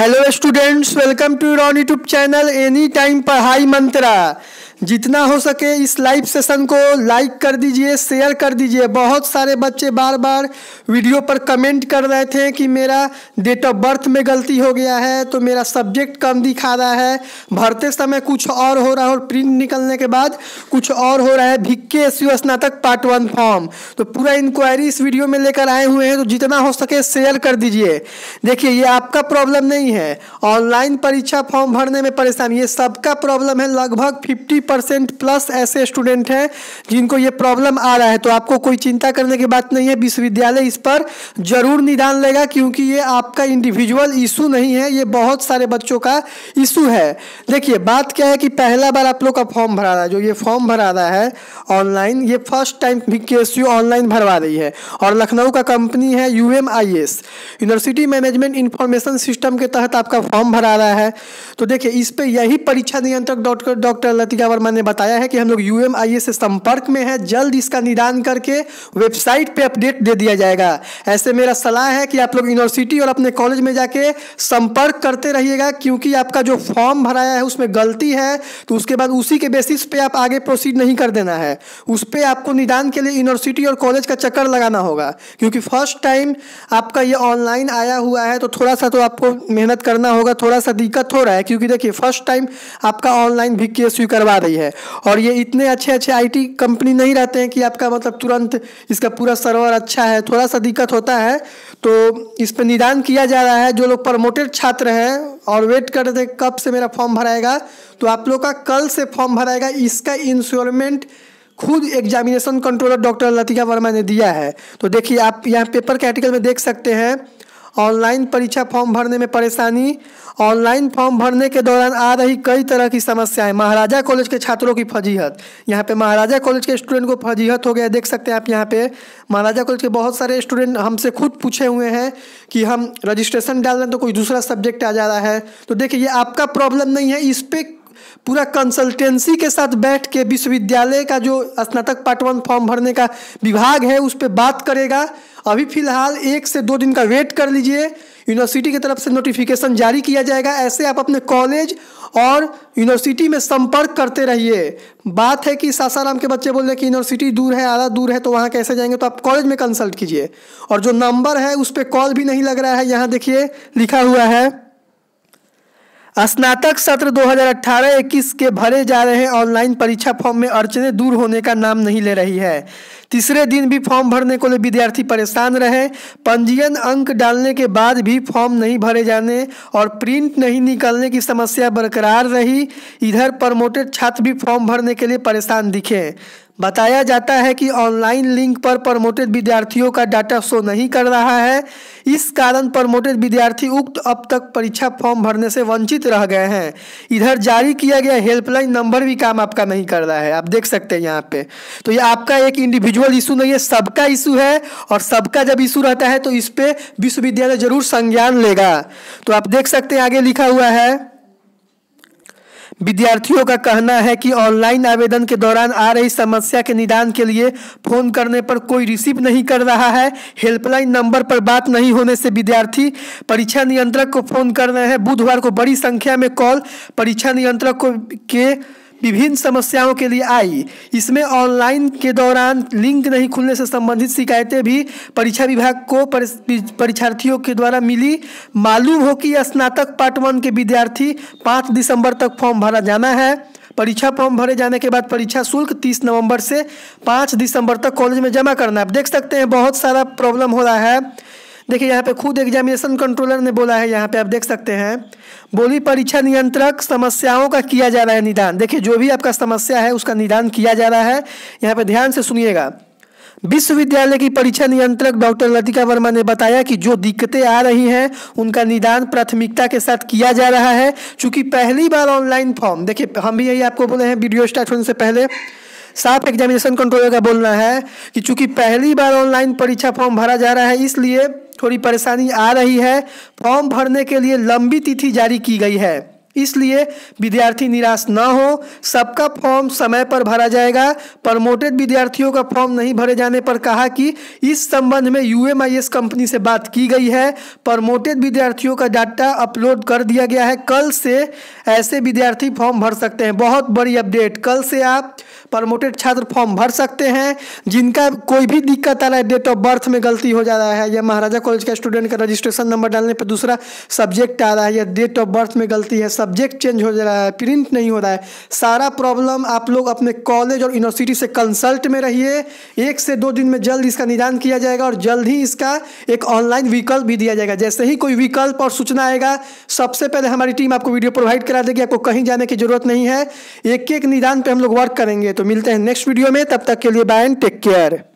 Hello students, welcome to your YouTube channel any time Padhai Mantra. जितना हो सके इस लाइव सेशन को लाइक कर दीजिए, शेयर कर दीजिए। बहुत सारे बच्चे बार बार वीडियो पर कमेंट कर रहे थे कि मेरा डेट ऑफ बर्थ में गलती हो गया है, तो मेरा सब्जेक्ट कम दिखा रहा है, भरते समय कुछ और हो रहा है और प्रिंट निकलने के बाद कुछ और हो रहा है। VKSU स्नातक पार्ट 1 फॉर्म तो पूरा इंक्वायरी इस वीडियो में लेकर आए हुए हैं, तो जितना हो सके शेयर कर दीजिए। देखिए, ये आपका प्रॉब्लम नहीं है, ऑनलाइन परीक्षा फॉर्म भरने में परेशानी, ये सबका प्रॉब्लम है। लगभग 50% प्लस ऐसे स्टूडेंट हैं जिनको ये प्रॉब्लम आ रहा है, तो आपको कोई चिंता करने की बात नहीं है। विश्वविद्यालय इस पर जरूर निदान लेगा, क्योंकि ये आपका इंडिविजुअल इशू नहीं है, ये बहुत सारे बच्चों का इशू है। देखिए, बात क्या है कि पहला बार आप लोग का फॉर्म भरा रहा है, जो ये फॉर्म भरा रहा है ऑनलाइन, ये फर्स्ट टाइम VKSU ऑनलाइन भरवा रही है और लखनऊ का कंपनी है UMIS, university management information system के तहत आपका फॉर्म भरा रहा है। तो देखिए, इस पे यही परीक्षा नियंत्रक डॉक्टर लतिका वर्मा ने बताया है कि हम लोग UMIS से संपर्क में है, जल्द इसका निदान करके वेबसाइट पे अपडेट दे दिया जाएगा। ऐसे मेरा सलाह है कि आप लोग यूनिवर्सिटी और अपने कॉलेज में जाके संपर्क करते रहिएगा, क्योंकि आपका जो फॉर्म भराया है उसमें गलती है, तो उसके बाद उसी के बेसिस पे आप आगे प्रोसीड नहीं कर देना है। उस पर आपको निदान के लिए यूनिवर्सिटी और कॉलेज का चक्कर लगाना होगा, क्योंकि फर्स्ट टाइम आपका ये ऑनलाइन आया हुआ है, तो थोड़ा सा तो आपको मेहनत करना होगा, थोड़ा सा दिक्कत हो रहा है, क्योंकि देखिए फर्स्ट टाइम आपका ऑनलाइन VKSU करवा रही है और ये इतने अच्छे IT कंपनी नहीं रहते हैं कि आपका मतलब तुरंत इसका पूरा सर्वर अच्छा है, थोड़ा सा दिक्कत होता है। तो इस पर निदान किया जा रहा है। जो लोग प्रमोटेड छात्र हैं और वेट कर रहे थे कब से मेरा फॉर्म भराएगा, तो आप लोग का कल से फॉर्म भराएगा। इसका इंश्योरमेंट खुद examination controller doctor Latika Verma ने दिया है। तो देखिए, आप यहाँ पेपर के आर्टिकल में देख सकते हैं, ऑनलाइन परीक्षा फॉर्म भरने में परेशानी, ऑनलाइन फॉर्म भरने के दौरान आ रही कई तरह की समस्याएं, महाराजा कॉलेज के छात्रों की फजीहत। यहाँ पे महाराजा कॉलेज के स्टूडेंट को फजीहत हो गया, देख सकते हैं आप। यहाँ पे महाराजा कॉलेज के बहुत सारे स्टूडेंट हमसे खुद पूछे हुए हैं कि हम रजिस्ट्रेशन डाल रहे हैं तो कोई दूसरा सब्जेक्ट आ जा रहा है। तो देखिए, ये आपका प्रॉब्लम नहीं है, इस पर पूरा कंसल्टेंसी के साथ बैठ के विश्वविद्यालय का जो स्नातक पार्ट 1 फॉर्म भरने का विभाग है उस पर बात करेगा। अभी फिलहाल 1 से 2 दिन का वेट कर लीजिए, यूनिवर्सिटी की तरफ से नोटिफिकेशन जारी किया जाएगा। ऐसे आप अपने कॉलेज और यूनिवर्सिटी में संपर्क करते रहिए। बात है कि सासाराम के बच्चे बोल रहे हैं कि यूनिवर्सिटी दूर है, आधा दूर है, तो वहाँ कैसे जाएंगे, तो आप कॉलेज में कंसल्ट कीजिए। और जो नंबर है उस पर कॉल भी नहीं लग रहा है, यहाँ देखिए लिखा हुआ है, स्नातक सत्र 2018-21 के भरे जा रहे ऑनलाइन परीक्षा फॉर्म में अड़चनें दूर होने का नाम नहीं ले रही है। तीसरे दिन भी फॉर्म भरने को ले विद्यार्थी परेशान रहे। पंजीयन अंक डालने के बाद भी फॉर्म नहीं भरे जाने और प्रिंट नहीं निकलने की समस्या बरकरार रही। इधर प्रमोटेड छात्र भी फॉर्म भरने के लिए परेशान दिखे। बताया जाता है कि ऑनलाइन लिंक पर प्रमोटेड विद्यार्थियों का डाटा शो नहीं कर रहा है, इस कारण प्रमोटेड विद्यार्थी उक्त अब तक परीक्षा फॉर्म भरने से वंचित रह गए हैं। इधर जारी किया गया हेल्पलाइन नंबर भी काम आपका नहीं कर रहा है, आप देख सकते हैं यहाँ पे। तो ये आपका एक इंडिविजुअल इशू नहीं है, सबका इशू है, और सबका जब इशू रहता है तो इस पे विश्वविद्यालय जरूर संज्ञान लेगा। तो आप देख सकते हैं, आगे लिखा हुआ है, विद्यार्थियों का कहना है कि ऑनलाइन आवेदन के दौरान आ रही समस्या के निदान के लिए फोन करने पर कोई रिसीव नहीं कर रहा है। हेल्पलाइन नंबर पर बात नहीं होने से विद्यार्थी परीक्षा नियंत्रक को फोन कर रहे हैं। बुधवार को बड़ी संख्या में कॉल परीक्षा नियंत्रक को के विभिन्न समस्याओं के लिए आई। इसमें ऑनलाइन के दौरान लिंक नहीं खुलने से संबंधित शिकायतें भी परीक्षा विभाग को परीक्षार्थियों के द्वारा मिली। मालूम हो कि स्नातक पार्ट 1 के विद्यार्थी 5 दिसंबर तक फॉर्म भरा जाना है। परीक्षा फॉर्म भरे जाने के बाद परीक्षा शुल्क 30 नवंबर से 5 दिसंबर तक कॉलेज में जमा करना है। आप देख सकते हैं बहुत सारा प्रॉब्लम हो रहा है। देखिए, यहाँ पे खुद एग्जामिनेशन कंट्रोलर ने बोला है, यहाँ पे आप देख सकते हैं, बोली परीक्षा नियंत्रक समस्याओं का किया जा रहा है निदान। देखिए, जो भी आपका समस्या है उसका निदान किया जा रहा है। यहाँ पे ध्यान से सुनिएगा। विश्वविद्यालय की परीक्षा नियंत्रक डॉक्टर लतिका वर्मा ने बताया कि जो दिक्कतें आ रही हैं उनका निदान प्राथमिकता के साथ किया जा रहा है। चूंकि पहली बार ऑनलाइन फॉर्म, देखिए हम भी यही आपको बोले हैं वीडियो स्टार्ट होने से पहले, साफ एग्जामिनेशन कंट्रोलर का बोलना है कि चूंकि पहली बार ऑनलाइन परीक्षा फॉर्म भरा जा रहा है, इसलिए थोड़ी परेशानी आ रही है। फॉर्म भरने के लिए लंबी तिथि जारी की गई है। इसलिए विद्यार्थी निराश ना हो, सबका फॉर्म समय पर भरा जाएगा। प्रमोटेड विद्यार्थियों का फॉर्म नहीं भरे जाने पर कहा कि इस संबंध में यूएमआईएस कंपनी से बात की गई है। प्रमोटेड विद्यार्थियों का डाटा अपलोड कर दिया गया है। कल से ऐसे विद्यार्थी फॉर्म भर सकते हैं। बहुत बड़ी अपडेट, कल से आप प्रमोटेड छात्र फॉर्म भर सकते हैं। जिनका कोई भी दिक्कत आ रहा है, डेट ऑफ बर्थ में गलती हो जा रहा है, या महाराजा कॉलेज का स्टूडेंट का रजिस्ट्रेशन नंबर डालने पर दूसरा सब्जेक्ट आ रहा है, या डेट ऑफ बर्थ में गलती है, सब्जेक्ट चेंज हो जा रहा है, प्रिंट नहीं हो रहा है, सारा प्रॉब्लम आप लोग अपने कॉलेज और यूनिवर्सिटी से कंसल्ट में रहिए। 1 से 2 दिन में जल्द इसका निदान किया जाएगा और जल्द ही इसका एक ऑनलाइन विकल्प भी दिया जाएगा। जैसे ही कोई विकल्प और सूचना आएगा, सबसे पहले हमारी टीम आपको वीडियो प्रोवाइड करा देगी। आपको कहीं जाने की जरूरत नहीं है। एक एक निदान पे हम लोग वर्क करेंगे। तो मिलते हैं नेक्स्ट वीडियो में, तब तक के लिए बाय एंड टेक केयर।